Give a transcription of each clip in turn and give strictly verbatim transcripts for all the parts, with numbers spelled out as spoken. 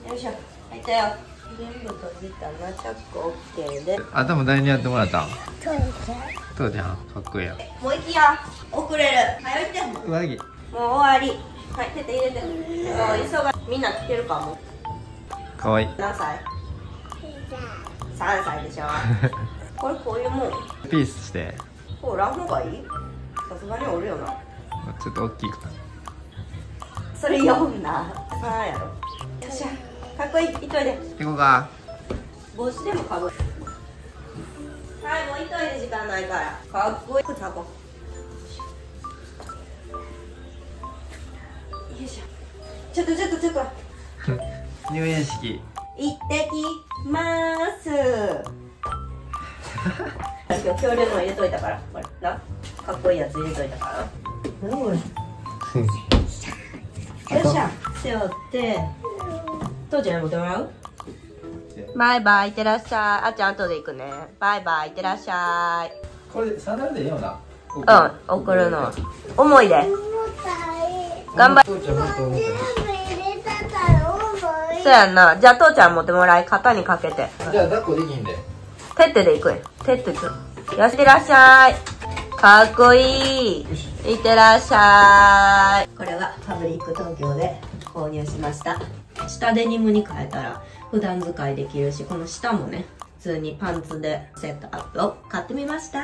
よいしょ、入ったよ。全部閉じたな、チャックオッケーで。 頭誰にやってもらったん？ 父ちゃん。 父ちゃん、かっこいいや。 もう行きや。遅れる。早いって。もう上着。 終わり。はい、手で入れて。もう急が。みんな来てるかも。 かわいい。 何歳？三歳でしょ。これこういうもん。 ピースして。 こうらん方がいい？さすがにおるよな。 ちょっと大きいか。 それ読んな。さあやろ。よっしゃ。かっこいい。いっといで。 行こうか。 帽子でもかぶる。はい、もういっといで、時間ないから。かっこいい。靴履こう。よいしょ。ちょっとちょっとちょっと。 入園式。 行ってきまーす。今日恐竜の入れといたから、これな。かっこいいやつ入れといたから。何これ。よっしゃ。背負って。父ちゃんに持ってもらう？バイバイ、いってらっしゃい。あっちゃん後で行くね。バイバイ、いってらっしゃい。 これサンダルでいいよな。 うん、送るの。重いで。頑張っ。 父ちゃんもっと重たい。 そうやんな。じゃあ父ちゃん持ってもらい、肩にかけて。 じゃあ抱っこできんで。 てってで行くんや。てってくん。よし、いってらっしゃい。かっこいい。いってらっしゃい。これはパブリック東京で購入しました。下デニムに変えたら普段使いできるし、この下もね、普通にパンツでセットアップを買ってみました。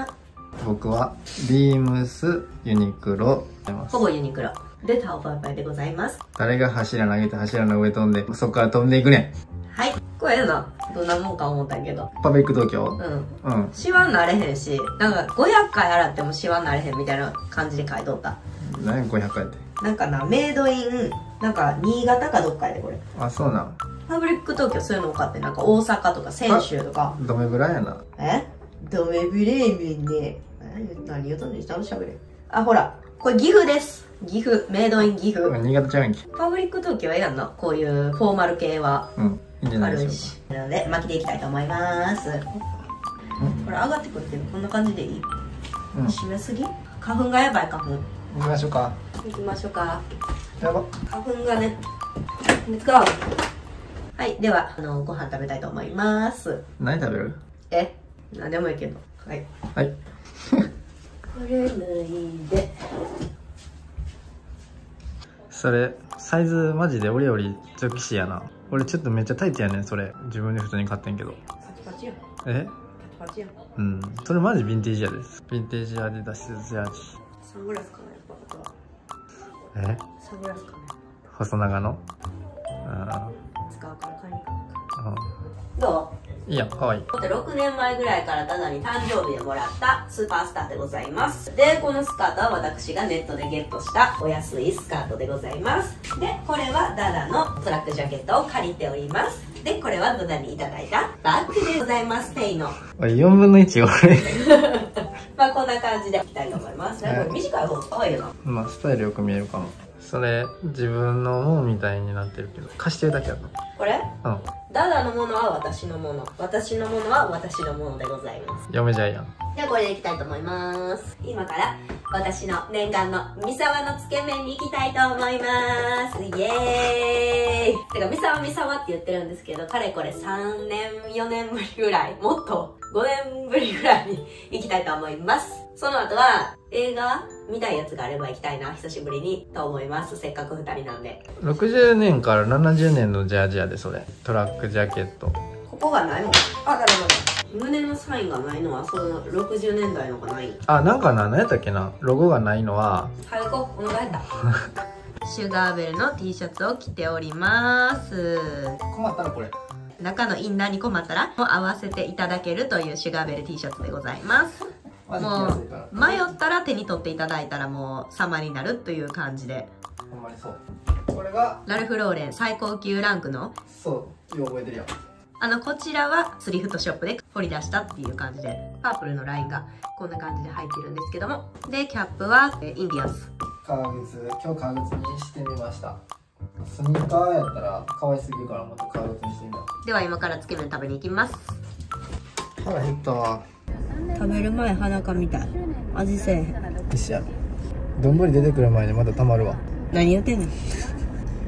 僕はビームスユニクロ。 ほぼユニクロでタオパイパイでございます。 誰が柱投げて柱の上飛んでそこから飛んでいくねん。 はい、これな、どんなもんか思ったけど。 パブリック東京。 うん。 うん。 シワになれへんし、なんかごひゃっかい洗ってもシワになれへんみたいな感じで書いとった。 何やごひゃっかいって。 なんかな、メイドイン、なんか新潟かどっかやでこれ。 あ、そうなん。 パブリック東京そういうの多かって、なんか大阪とか泉州とか。 ドメブラやな。 えドメブレーメンね。何言うとんねん、下のしゃべれ。あ、ほら、これ岐阜です。岐阜、メイドイン岐阜。 新潟ちゃうんき。 パブリック東京はええやんな、こういうフォーマル系は。 うん。いいんじゃなあいでるしょし。なので、巻きでいきたいと思います。これ上がってくるけど、こんな感じでいい？ うん。 締めすぎ？花粉がやばい、花粉。 行きましょうか。 行きましょうか。 やば。 花粉がね。レッツゴー。はい、では、あの、ご飯食べたいと思います。 何食べる？ え、なんでもいいけど。はい。 はい。 これ脱いで。 それ、サイズマジで俺より女子やな。俺ちょっとめっちゃタイトやねん、それ。自分で普通に買ってんけど。 パチパチやん。 え？ パチパチやん。 うん。それマジヴィンテージやです。ヴィンテージアディダスジャージ。 サングラスかな、やっぱあとは。 え？ サングラスかな。 細長の？あ使うから買いに行かなあ。 か。どう？ いいやん、かわいい。 ろくねんまえぐらいからダダに誕生日でもらったスーパースターでございます。で、このスカートは私がネットでゲットしたお安いスカートでございます。で、これはダダのトラックジャケットを借りております。で、これはダダにいただいたバッグでございます。ペイの。 おい、よんぶんのいち俺。 まあこんな感じでいきたいと思います。なんか短い方が可愛いよな。 まあ、スタイルよく見えるかも。それ、自分のものみたいになってるけど、貸してるだけやな。 これうん。 ダダのものは私のもの。私のものは私のものでございます。 嫁じゃいやん。 ではこれでいきたいと思います。今から私の念願の三沢のつけ麺に行きたいと思います。イエーイ。てか三沢三沢って言ってるんですけど、かれこれさんねんよねんぶりぐらい、もっとごねんぶりぐらいに行きたいと思います。その後は映画見たいやつがあれば行きたいな、久しぶりにと思います。せっかくふたりなんで。 ろくじゅうねんからななじゅうねんのジャージやで、それ。トラックジャケット。 ここがないもん。あ、だめだめ。胸のサインがないのはそのろくじゅうねんだいのがない。 あ、なんかな、何やったっけな。ロゴがないのは。 はい、行こう。お願いだ。シュガーベルの T シャツを着ております。 困ったらこれ。 中のインナーに困ったらもう合わせていただけるというシュガーベル T シャツでございます。もう迷ったら手に取っていただいたらもう様になるという感じで。 ほんまにそう。これがラルフローレン最高級ランクの、 そうよう覚えてるやん。 あのこちらはスリフトショップで掘り出したっていう感じで、パープルのラインがこんな感じで入ってるんですけども、でキャップはインディアンス革靴、今日革靴にしてみました。スニーカーやったら可愛すぎるからもっと革靴にしてみた。 では今からつけ麺食べに行きます。 腹減ったわ。 食べる前裸みたい。味せえへん。 一緒や。丼出てくる前にまたたまるわ。 何言ってんの。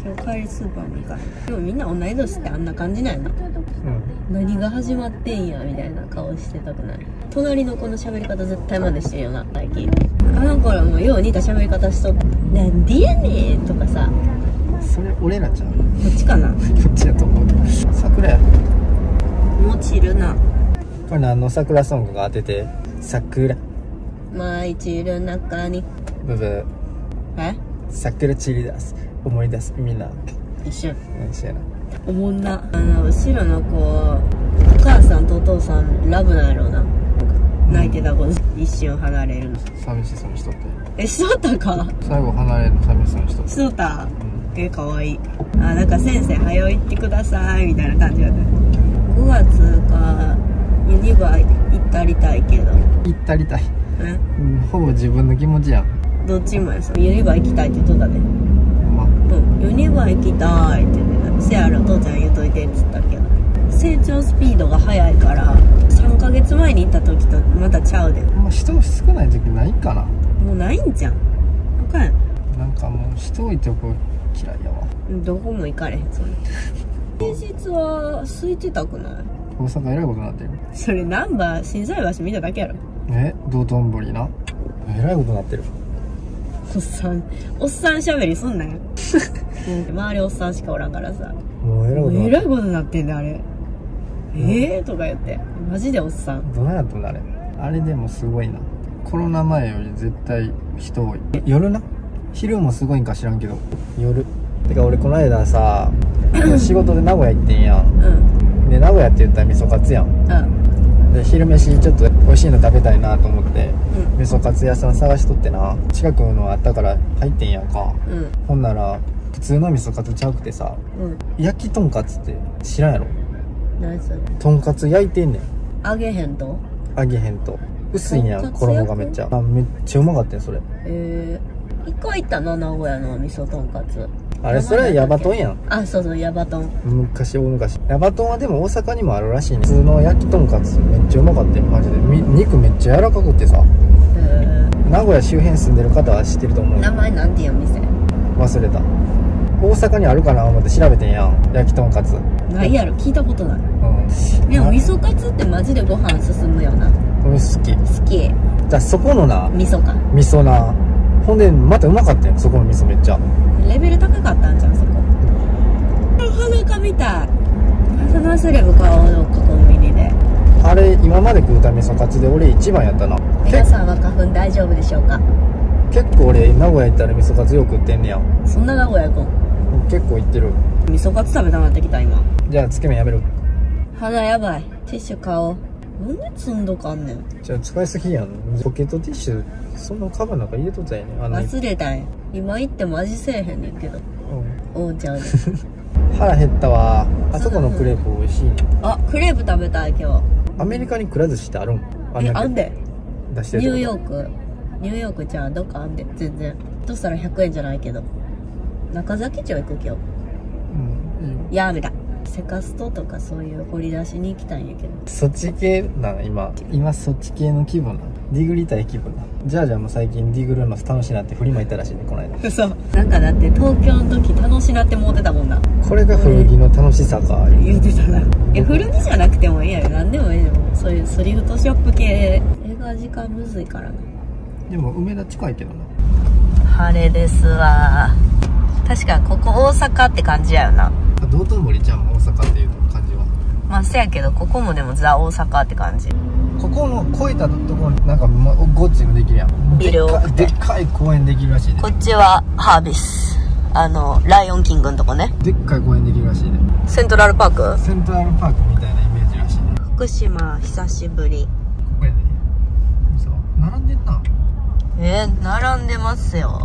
今日帰りスーパーに行かない。でもみんな同い年ってあんな感じなんやな。 うん何が始まってんやみたいな顔してたくない。隣の子の喋り方絶対真似してるよな最近。あの頃もよう似た喋り方しとって「なんでやねん」とかさ。 それ俺らちゃうここっちかな。 っちやと思うけど桜やもう散るな。 これ何の桜ソングが当てて桜舞い散る中にブブーえ桜散り出す思い出すみんな一緒うん一緒やなおもんな。あの後ろの子お母さんとお父さんラブなんやろうな。泣いてた子一瞬離れるの。 寂しそうにしとってえしとったか。 最後離れるの寂しそうにしとってしとったえかわいい。あなんか先生早行ってくださいみたいな感じだった。ごがつかユニバ行ったりたいけど行ったりたい、 えうん、ほぼ自分の気持ちやんどっちもやさ。ユニバ行きたいって言っとったで。 ほんまうんユニバ行きたいって言ってた。せやろ父ちゃん言うといてっつったけど成長スピードが速いからさんかげつまえに行った時とまたちゃうで。 もう人少ない時ないかな。 もうないんじゃん。あかんやん。 なんかもう人多いとこ嫌いやわ。 どこも行かれへんそんな。平日は空いてたくない。 大阪えらいことになってる。 それナンバー心斎橋見ただけやろ。 え道頓堀なえらいことになってる。 おっさんおっさん喋りすんなよ。うん周りおっさんしかおらんからさ。 もうえらいことにえなってる。 らいことになってんだあれ。えーとか言ってマジでおっさん。 どないやったんだあれ。あれでもすごいな。コロナ前より絶対人多い。夜な昼もすごいんか知らんけど夜てか俺この間さ仕事で名古屋行ってんやん。 うんで名古屋って言ったら味噌カツやん。 うんで昼飯ちょっと美味しいの食べたいなと思ってうん味噌カツ屋さん探しとってな近くのあったから入ってんやんか。 うんほんなら普通の味噌カツちゃうくてさうん焼きとんかつって知らんやろ。 何それ。 とんかつ焼いてんねん揚げへんと。 揚げへんと薄いんやんとんかつ衣がめっちゃあめっちゃうまかったんそれ。 えー、一回行ったな名古屋の味噌とんかつ。 あれそれはヤバトンやん。 あそうそうヤバトン。 昔大昔ヤバトンはでも大阪にもあるらしいね。普通の焼きとんかつめっちゃうまかったよマジで。み肉めっちゃ柔らかくてさ。 え名古屋周辺住んでる方は知ってると思ー、 う。 名前なんていう店。 忘れた。大阪にあるかな思って調べてんやん焼きとんかつ。 ないやろ聞いたことない。 うんでも味噌カツってマジでご飯進むよな。 俺好き。 好き。 じゃあそこのな味噌か。 味噌なほんでまたうまかったよそこの味噌めっちゃ。 レベル高かったんじゃんそこ。裸みたい。そのセレブ買おうよコンビニで。 あれ今まで食うた味噌カツで俺一番やったな。 皆さんは花粉大丈夫でしょうか。 結構俺名古屋行ったら味噌カツよく食ってんねやん。 そんな名古屋行こ結構行ってる。 う。味噌カツ食べたくなってきた今。 じゃあつけ麺やめる。 肌やばい。ティッシュ買おう。なんで積んどかんねん。 じゃあ使いすぎやん。ポケットティッシュそんなカバンなんか入れとったやねんあの、うん、 忘れたんや。今行っても味せえへんねんけど。おうちゃうで。 腹減ったわ。あそこのクレープ美味しいね。 あ、クレープ食べたい今日。 アメリカにくら寿司ってあるん？ え、あんで。 出してるニューヨーク。ニューヨークじゃあどっかあんで。全然。としたらひゃくえんじゃないけど。中崎町行く今日。 うんいいよ。 やめた。セカストとかそういう掘り出しに行きたいんやけど。 そっち系なの今今そっち系の気分なの。ディグりたい気分なの。じゃあじゃあもう最近ディグるの楽しいなって振りまいたらしいねこの間。 嘘。なんかだって東京の時楽しなって思ってたもんな。 これが古着の楽しさか言うてたな。いや古着じゃなくてもいいやろ。何でもいいでもそういうスリフトショップ系。映画時間むずいからな。 でも梅田近いけどな。 晴れですわ。確かここ大阪って感じやよな。 道頓堀ちゃん大阪っていう感じは。 まあせやけどここもでもザ大阪って感じ。 ここの越えたところなんかゴッチもできるやん。 ビル多くてでっかい公園できるらしいね。 こっちはハービス。あのライオンキングのとこね。 でっかい公園できるらしいね。 セントラルパーク。 セントラルパークみたいなイメージらしいね。 福島久しぶり。 ここやね。そう並んでんな。 えー、並んでますよ。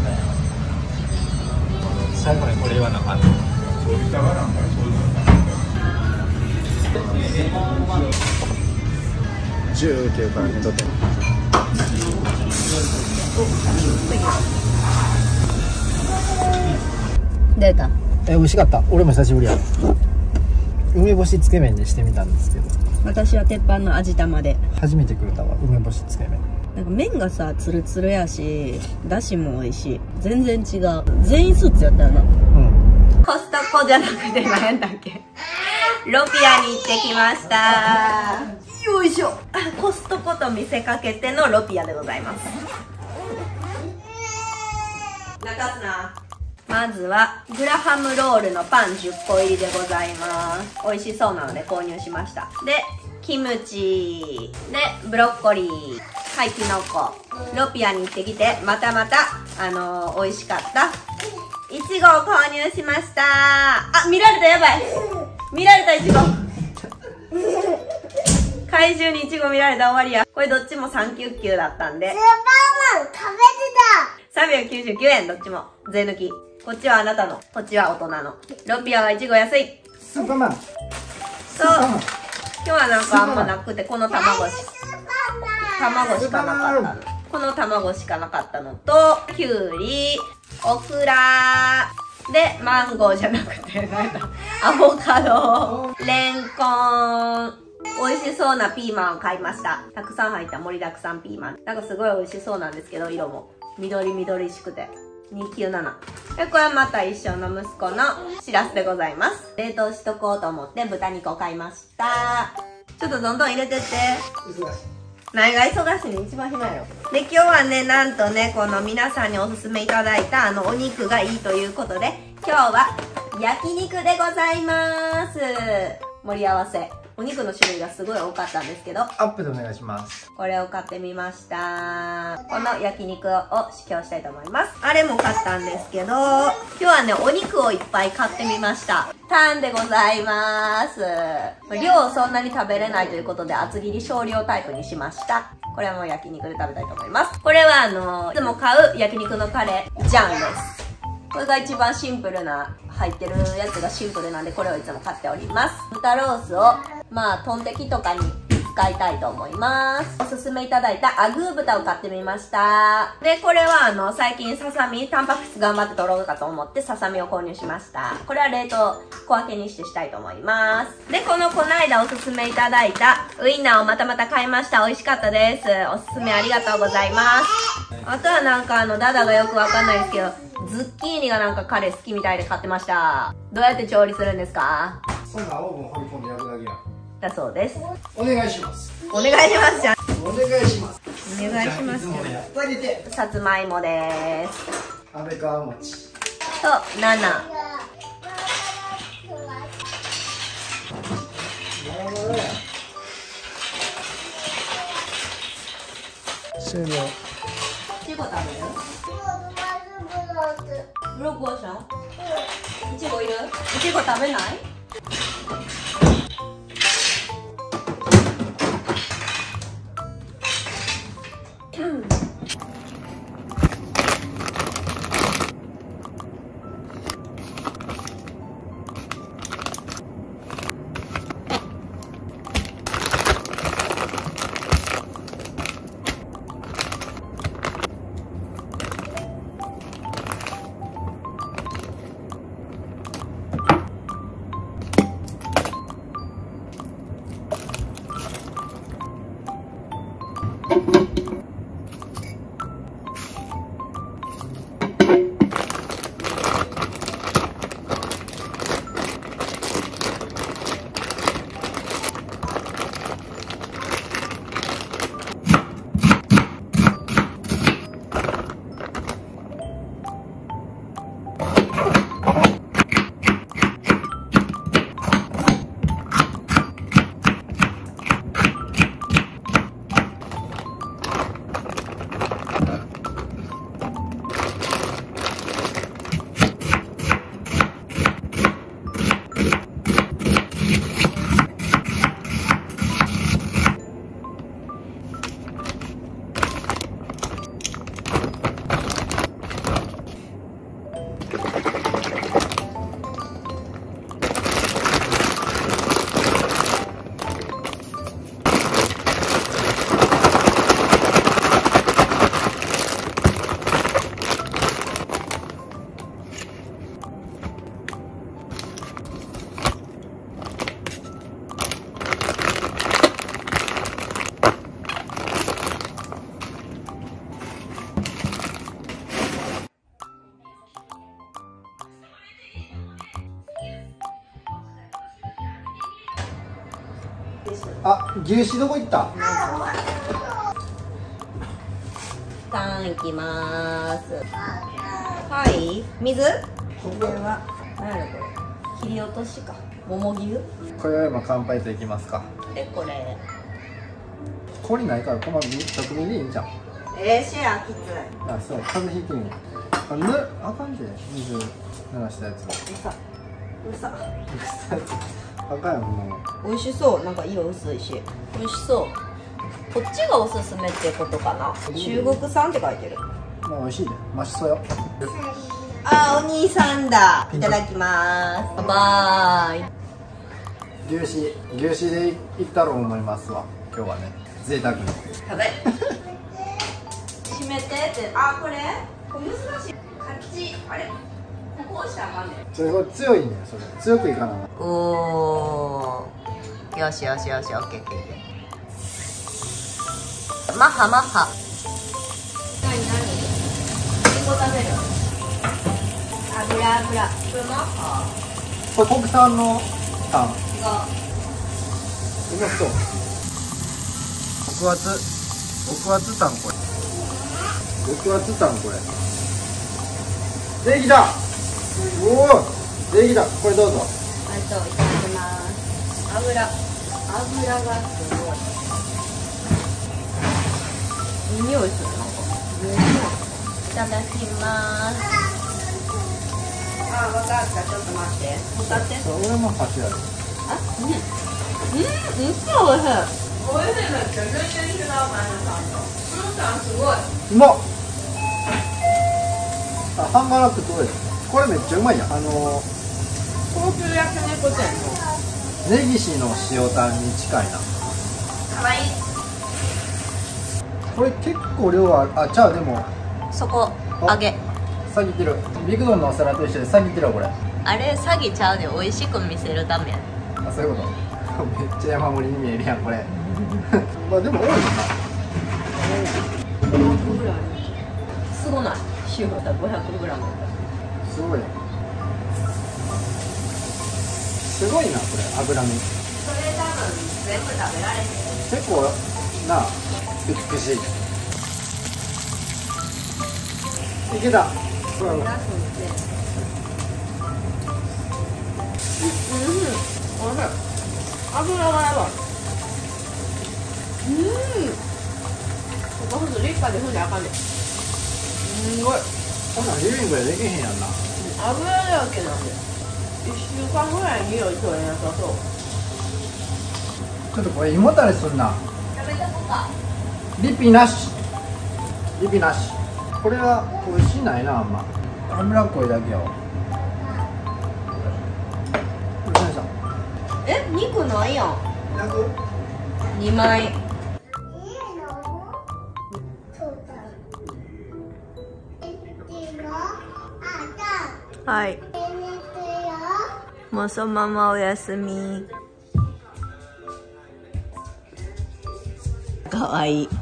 最後にこれ言わなあかんの。じゅうっていうからねとって出た。 え美味しかった。俺も久しぶりや。梅干しつけ麺にしてみたんですけど私は鉄板の味玉で。 初めて食うたわ梅干しつけ麺。 なんか麺がさツルツルやしだしも美味しい。全然違う。全員スーツやったよな。 うんコストコじゃなくて何やったっけ、ロピアに行ってきました。よいしょ。コストコと見せかけてのロピアでございます。中すな。まずはグラハムロールのパンじゅっこ入りでございます。美味しそうなので購入しました。でキムチでブロッコリー、はい、キノコ。ロピアに行ってきてまたまたあのー、美味しかったいちごを購入しました。あ、見られた、やばい、見られた、いちご怪獣にいちご見られた、終わりや。これどっちもさんきゅうきゅうだったんで、スーパーマン食べてた。さんびゃくきゅうじゅうきゅうえん、どっちも税抜き。こっちはあなたの、こっちは大人の。ロピアはいちご安い。 スーパーマン。 そう、今日はなんかあんまなくて、この卵し卵しかなかったの。この卵しかなかったのと、きゅうり、オクラで、マンゴーじゃなくて、なんだ、アボカド、レンコン、美味しそうなピーマンを買いました。たくさん入った盛りだくさんピーマン。なんかすごい美味しそうなんですけど、色も緑緑しくて。にひゃくきゅうじゅうなな。で、これはまた一緒の息子のしらすでございます。冷凍しとこうと思って豚肉を買いました。ちょっとどんどん入れてって。 忙しい。 何が忙しいの、一番暇よ。で、今日はね、なんとね、この皆さんにおすすめいただいたあのお肉がいいということで、今日は焼肉でございます。盛り合わせ。お肉の種類がすごい多かったんですけど、 アップでお願いします。 これを買ってみました。この焼肉を試供したいと思います。あれも買ったんですけど、今日はね、お肉をいっぱい買ってみました。タンでございます。量そんなに食べれないということで、厚切り少量タイプにしました。これはもう焼肉で食べたいと思います。これはあの、いつも買う焼肉のタレ、ジャンです。これが一番シンプルな、入ってるやつがシンプルなんで、これをいつも買っております。豚ロースを、まあ、トンテキとかに使いたいと思います。おすすめいただいたアグー豚を買ってみました。で、これはあの、最近ささみ、タンパク質頑張って取ろうかと思ってささみを購入しました。これは冷凍小分けにしてしたいと思います。で、このこないだおすすめいただいたウインナーをまたまた買いました。美味しかったです。おすすめありがとうございます。あとはなんかあの、ダダがよくわかんないですけど、ズッキーニがなんか彼好きみたいで買ってました。どうやって調理するんですか？ そんなオーブン掘り込んで焼くだけや。 だそうです。 お願いします。 お願いしますじゃん。 お願いします。 お願いします。 やっぱりで。 さつまいもです。 安倍川餅。 と、ナナ。 なるほどや。終了。 いちご食べる？ブロッコリーさん？いちごいる？いちご食べない？ あ、牛脂どこ行った？ タンいきまーす。はい、水？これは何やろこれ？切り落としか。桃牛？ これは今乾杯といきますか。 でこれ。 氷ないからこの直火でいいんじゃん。 えー、シェアきつい。 あ、そう、風邪ひいてんねん。あ、ぬ、あかんで、水流したやつも。 うさ。うさ。 あかんやん、もう。美味しそう。なんか色薄いし。美味しそう。こっちがおすすめってことかな。中国産って書いてる。 まあ、美味しいね。マシそうよ。 あー、お兄さんだ。いただきます。バイバイ。 牛脂、牛脂でいったろう思いますわ。今日はね。贅沢に。 食べ。閉めてって、あ、これ。これ難しい。カチ、あれ。こうしたらあかんねん。 それこれ強いね、それ。強くいかな。 おー。よしよしよし、オッケーオッケー。マッハマッハ。なになに。リンゴ食べる。油油。これマッハ。 これ国産のタン。 違う。 うまそう。極厚。極厚タンこれ。極厚タンこれ。できた。おお。できた。これどうぞ。 ありがとう、いただきます。油。油がすごい。いい匂いするなんか。いただきます。あ、わかった。ちょっと待って。使って。 それも箸ある。 あ、うん。うん、うん、おいしい。おいしいめっちゃ全然違う感じさんと。フルタンすごい。 うまっ。あ、ハンガーラップどうです。これめっちゃうまいやん。あのー、 高級焼肉店の。 根岸の塩タンに近いな。 かわいい。 これ結構量はあ、じゃあでもそこ揚げ。 下げてる。ビッグドンのお皿と一緒で下げてるわこれ。 あれ詐欺ちゃうで、美味しく見せるため。 あ、そういうこと。めっちゃ山盛りに見えるやんこれ。まあでも多いよな。 ごひゃくグラム。すごない。塩だごひゃくグラム。 すごい。すごいなこれ脂身。 それ多分全部食べられへん。 結構な美しい。いけた。ほらほら。 うん、おいしい。油がやばい。うん。ここふず立派で踏んであかんねん。すごい。 こんなんリビングでできへんやんな。 油だらけなんで。一週間ぐらい匂い取れなさそう。 ちょっとこれ胃もたれすんな。 食べとこうか。 リピなし。リピなし。これは美味しいないなあんま。脂っこいだけよ。これ何した？ え、肉ないやん。 焼く？ にまい。はい。もうそのままおやすみ。かわいい。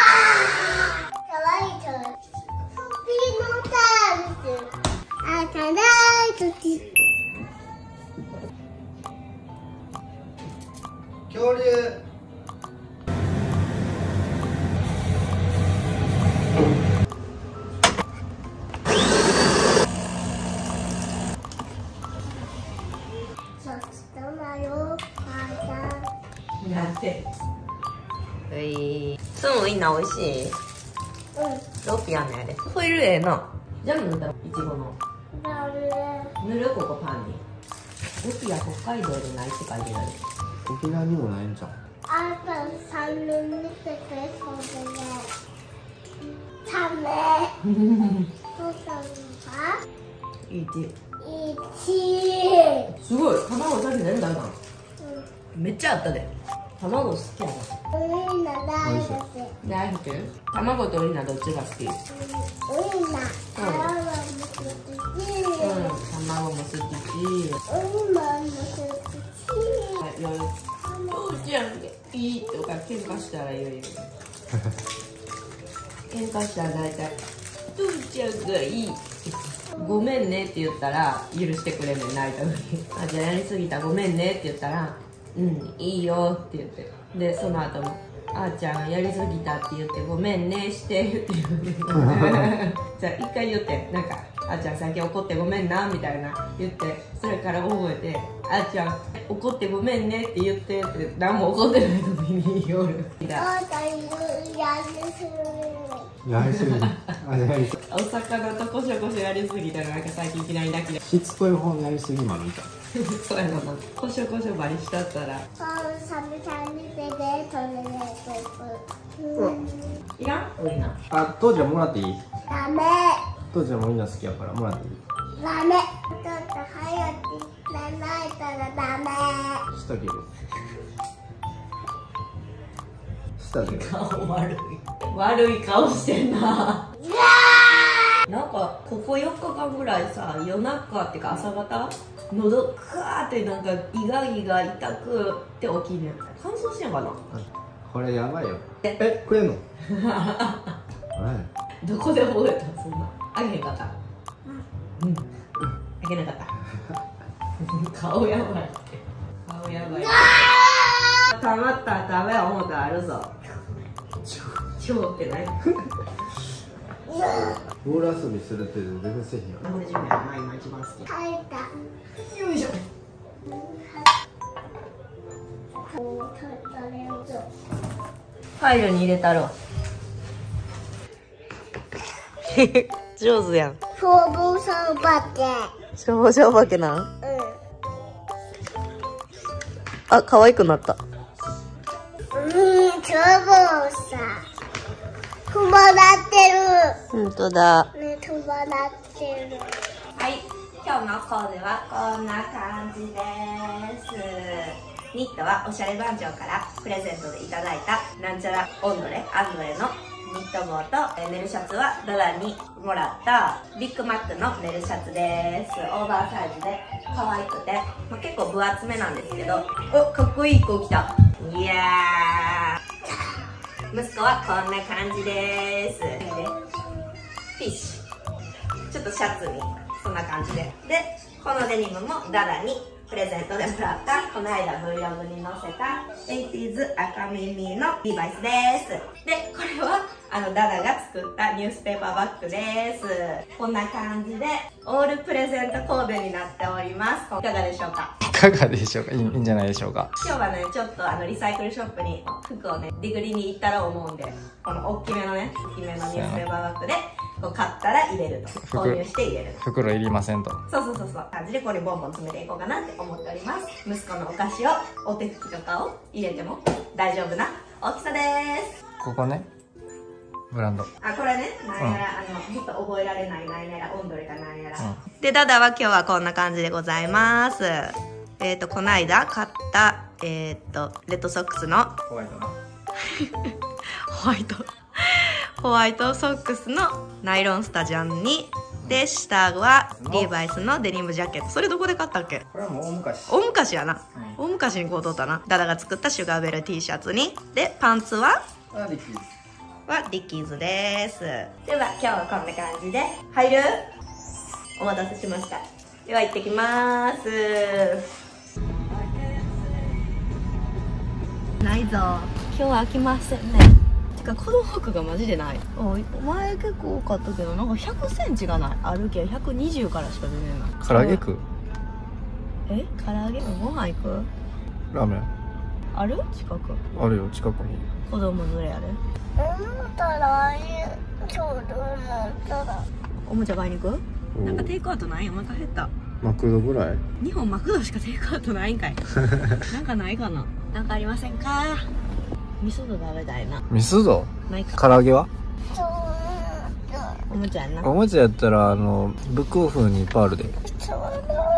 恐竜。 なんて。はい。そのウインナー美味しい。うん。ロピアのやで。ホイルええな。ジャム塗ったらいちごの。塗るここパンに。ロピア北海道でないって書いてある。 沖縄にもないんじゃん。 あと三年見ててそれで。ため。父さんは。 いち。 一。 すごい。卵さっき全部あるかな。めっちゃあったで。卵好きやな。 ウインナー大好き。 大好き？卵とウインナーどっちが好き？ ウインナー。卵も好き。 うん。卵も好きし。 ウインナーも好き。 はい、夜。父ちゃんがいいとか喧嘩したら言うよ。喧嘩したら大体父ちゃんがいい。ごめんねって言ったら許してくれんねん、泣いたのに。あ、じゃあやりすぎたごめんねって言ったらうんいいよって言ってでその後も「あーちゃんやりすぎた」って言って「ごめんねして」って言うねじゃあ一回言ってなんか「あーちゃん最近怒ってごめんな」みたいな言ってそれから覚えて「あーちゃん怒ってごめんね」って言ってって何も怒ってない時に夜あーちゃんやりすぎやりすぎあやりすぎお魚とコショコショやりすぎたらなんか最近嫌いだけどしつこい方のやりすぎも見たそうやなコショコショばりしたったらあーサメさん見てねそれでうんいらんウインナーあ父ちゃんもらっていいダメ父ちゃんもみんな好きやからもらっていいダメちょっと早く寝ないたらダメしたけどしたけど顔悪い悪い顔してんななんかここよっかかんぐらいさ夜中っていうか朝方喉クワーってなんかイガイガ痛くって起きんねん乾燥してんかなこれやばいよえ食えんのどこで覚えたそんなあげへんかったうんあげなかった顔やばいって顔やばいたまった食べ思ったらあるぞ超ってないボール遊びするって全然せえへんよこれ自分やな今一番好き吐いたよいしょファイルに入れたろ上手やん消防さんばけ消防車お化けなんうんあ、可愛くなったうん消防さん止まってるほんとだね止まってるはい今日のコーデはこんな感じですニットはおしゃれ番長からプレゼントでいただいたなんちゃらオンドレアンドレのニット帽とネルシャツはダダにもらったビッグマックのネルシャツですオーバーサイズで可愛くて、まあ、結構分厚めなんですけどおかっこいい子来たいやー息子はこんな感じですフィッシュちょっとシャツにそんな感じででこのデニムもダダにプレゼントでもらったこの間 Vlog に載せた エイティーズ 赤耳のリーバイスですでこれはあのダダが作ったニュースペーパーバッグですこんな感じでオールプレゼントコーデになっておりますいかがでしょうかいかがでしょうかいい、いいんじゃないでしょうか今日はねちょっとあのリサイクルショップに服をねディグリに行ったら思うんでこの大きめのね大きめのニュースペーパーバッグでこう買ったら入れると購入して入れると袋いりませんとそうそうそうそう感じでこれボンボン詰めていこうかなって思っております息子のお菓子をお手拭きとかを入れても大丈夫な大きさですここねブランドあこれねなんやら、うん、あのずっと覚えられないなんやらオンドレかなんやら、うん、でダダは今日はこんな感じでございますえっ、ー、とこの間買ったえっ、ー、とレッドソックスのホワイトなホワイトホワイトソックスのナイロンスタジャンにで下はリーバイスのデニムジャケットそれどこで買ったっけこれはもう大昔大昔やな、 うん、 大昔にこう取ったなダダが作ったシュガーベル T シャツにでパンツはあリッキーはリッキーズですでは今日はこんな感じで入るお待たせしましたでは行ってきますないぞ今日は飽きませんねてか子供服がマジでないお前結構多かったけどなんかひゃくセンチがないあるけどひゃくにじゅうからしか出ねえな唐揚げ食うえ唐揚げご飯行くラーメンある近くあるよ近くに子供連れやで思ったらちょうど思ったらおもちゃ買いに行くなんかテイクアウトないお腹減ったマクドぐらい日本マクドしかテイクアウトないんかいなんかないかななんかありませんか味噌丼食べたいな味噌丼ないか唐揚げはそうおもちゃやなおもちゃやったらあのブックオフにいっぱいあるでそう思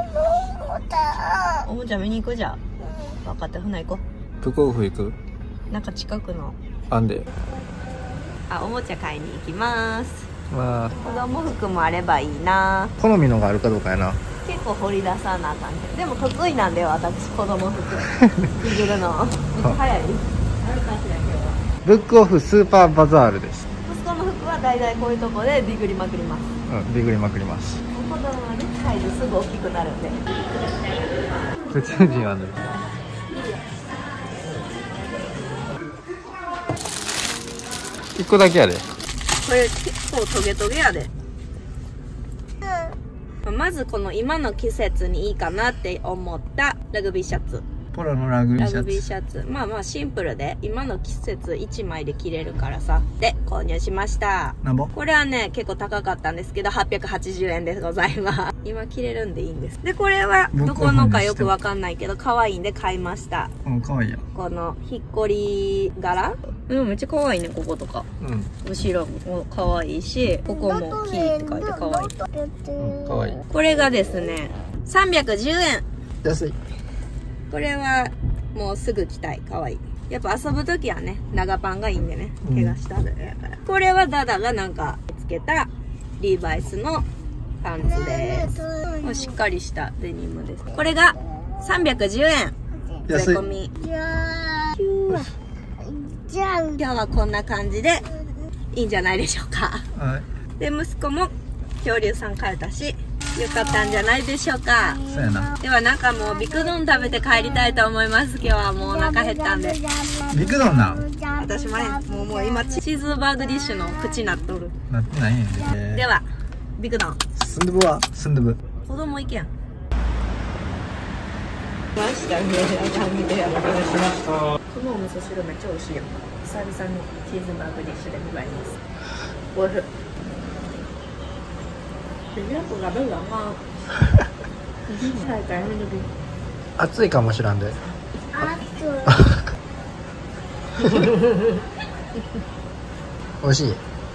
ったおもちゃ見に行くじゃん分かったほな行こブックオフ行くうなんか近くのあんであおもちゃ買いに行きますまあ子供服もあればいいな好みのがあるかどうかやな結構掘り出さなあかんけどでも得意なんだよ私子供服着るのめっちゃ早いあるかしら今日はブックオフスーパーバザールです息子の服は大体こういうとこでディグりまくりますうんディグりまくります子供はねサイズすぐ大きくなるんで宇宙人はね一個だけやで。 これ結構トゲトゲやで。まずこの今の季節にいいかなって思ったラグビーシャツ。 ポロのラグビーラシャツ。 グビーシャツ。まあまあシンプルで、今の季節いちまいで着れるからさ。で、購入しました。 なんぼ？ これはね、結構高かったんですけど、はっぴゃくはちじゅうえんでございます。今着れるんでいいんです。で、これはどこのかよくわかんないけど、可愛いんで買いました。 うん、かわいいやん。 このひっこり柄うん、めっちゃ可愛いね、こことか。 うん。 後ろも可愛いし、ここもキーって書いて可愛い。 うん、かわいい。 これがですね、さんびゃくじゅうえん。 安い。 これはもうすぐ着たい。可愛い。やっぱ遊ぶときはね、長パンがいいんでね。怪我したらやから。これはダダがなんかつけたリーバイスのパンツです。もうしっかりしたデニムです。これがさんびゃくじゅうえん。 安い。 税込み。 じゃん。 今日はこんな感じでいいんじゃないでしょうか。 はい。 で、息子も恐竜さん買えたし、よかったんじゃないでしょうか。 そうやな。 ではなんかもうビクドン食べて帰りたいと思います。今日はもうお腹減ったんで。 ビクドンな。 私もね、もうもう今チーズバーグディッシュの口なっとる。 なってないんやで。 では、ビクドン。 スンドゥブはスンドゥブ。 子供いけん。ましたね。このお味噌汁めっちゃ美味しいよ。久々にチーズバーグディッシュでございます。おいしい。 暑いかもしらんで。 あ美味しい。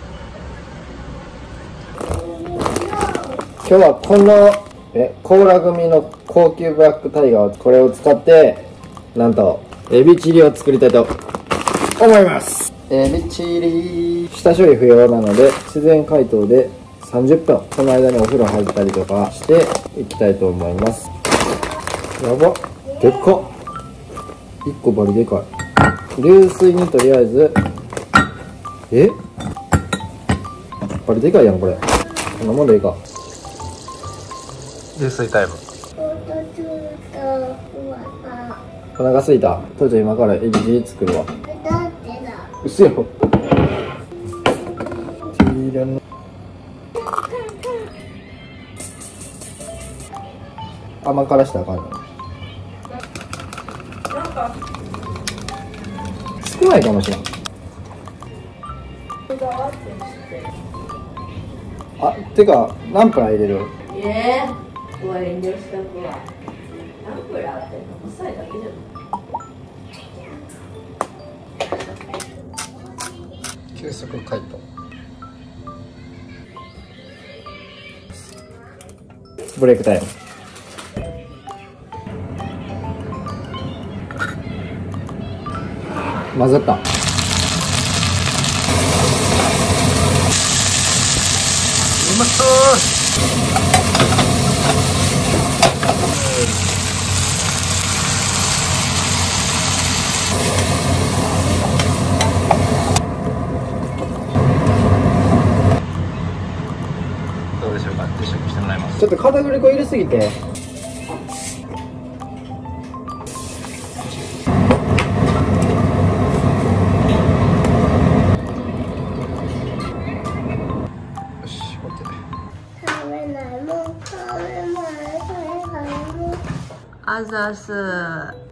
今日はこのえコーラ組の高級ブラックタイガー、これを使ってなんとエビチリを作りたいと思います。エビチリ下処理不要なので自然解凍でさんじゅっぷん、その間にお風呂入ったりとかしていきたいと思います。やばっ、でっかっ、いっこバリでかい。流水にとりあえず、えバリでかいやんこれ。こんなもんでいいか。流水タイム。お腹すいた。父ちゃん今からエビチリ作るわ。うそよ。甘辛したらあかんの。少ないかもしれん。あ、てかナンプラー入れる。 ええー、ご遠慮しとくわ。ナンプラーっておさえだけじゃない。 急速解凍。ブレイクタイム。混ざった。うまそう。どうでしょうか。実食してもらいます。ちょっと片栗粉入れすぎて。 あざす。